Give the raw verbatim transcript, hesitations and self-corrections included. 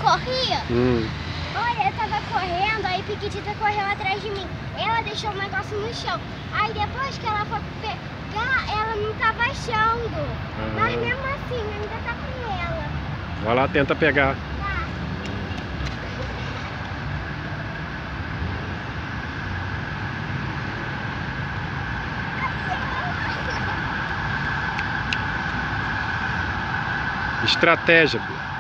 corria? Hum. Olha, eu tava correndo, aí Piquitita correu atrás de mim. Ela deixou o negócio no chão. Aí depois que ela foi pegar, ela não tava achando. Ah. Mas mesmo assim, ainda tá com ela. Vai lá, tenta pegar. Tá. Estratégia, Bia.